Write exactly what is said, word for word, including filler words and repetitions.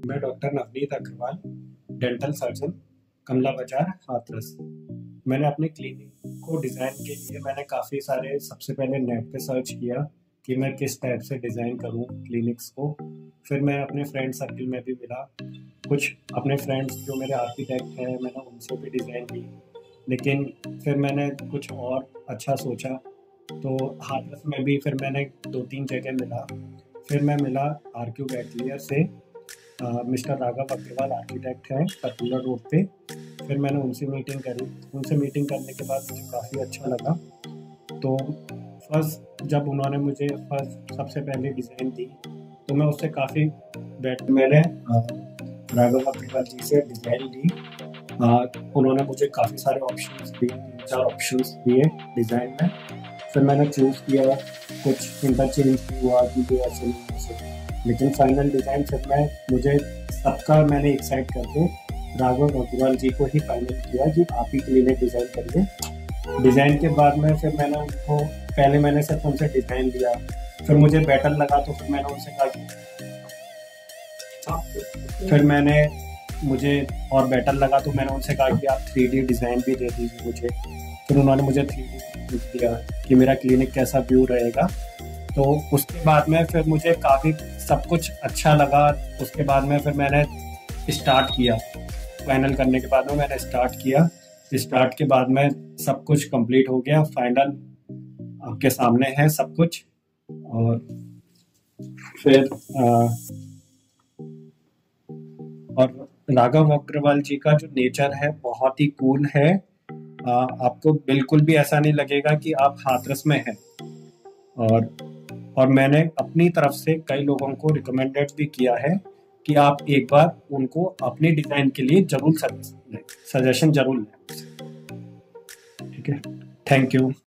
मैं doctor Navneet Agarwal, dental surgeon, Kamla Bazar, Hathras. मैंने अपने क्लिनिक को डिज़ाइन के लिए मैंने काफ़ी सारे सबसे पहले नेट पे सर्च किया कि मैं किस टाइप से डिज़ाइन करूँ क्लिनिक्स को। फिर मैं अपने फ्रेंड सर्कल में भी मिला, कुछ अपने फ्रेंड्स जो मेरे आर्किटेक्ट हैं मैंने उनसे भी डिज़ाइन ली, लेकिन फिर मैंने कुछ और अच्छा सोचा तो हाथरस में भी फिर मैंने दो तीन जगह मिला। फिर मैं मिला आर क्यू गैटलियर से, मिस्टर राघव अग्रवाल आर्किटेक्ट हैं पतुला रोड पे। फिर मैंने उनसे मीटिंग करी। उनसे मीटिंग करने के बाद मुझे काफ़ी अच्छा लगा। तो फर्स्ट जब उन्होंने मुझे फर्स्ट सबसे पहले डिज़ाइन दी तो मैं उससे काफ़ी बेटर मैंने राघव अग्रवाल जी से डिज़ाइन ली। उन्होंने मुझे काफ़ी सारे ऑप्शंस दिए, तीन चार ऑप्शंस दिए डिज़ाइन में। फिर मैंने चूज़ किया, कुछ इंटरचेंज भी हुआ कि ये ऐसे नहीं ऐसे, लेकिन फाइनल डिज़ाइन फिर मैं मुझे सबका मैंने एक साइड करके राघव अग्रवाल जी को ही फाइनल किया कि आप ही क्लिनिक डिज़ाइन करिए। डिज़ाइन के बाद में फिर मैंने उनको पहले मैंने सिर्फ उनसे डिज़ाइन लिया, फिर मुझे बेटर लगा तो फिर मैंने उनसे कहा फिर मैंने मुझे और बेटर लगा तो मैंने उनसे कहा कि आप थ्री डी डिज़ाइन भी दे दीजिए मुझे। फिर उन्होंने मुझे थ्री डी दिया कि मेरा क्लिनिक कैसा व्यू रहेगा। तो उसके बाद में फिर मुझे काफ़ी सब कुछ अच्छा लगा। उसके बाद में फिर मैंने स्टार्ट किया, फाइनल करने के बाद में मैंने स्टार्ट किया। स्टार्ट के बाद में सब कुछ कंप्लीट हो गया, फाइनल आपके सामने है सब कुछ। और फिर आ, और राघव अग्रवाल जी का जो नेचर है बहुत ही कूल है। आ, आपको बिल्कुल भी ऐसा नहीं लगेगा कि आप हाथरस में हैं। और और मैंने अपनी तरफ से कई लोगों को रिकमेंडेड भी किया है कि आप एक बार उनको अपनी डिज़ाइन के लिए जरूर सजेशन जरूर लें। ठीक है, थैंक यू।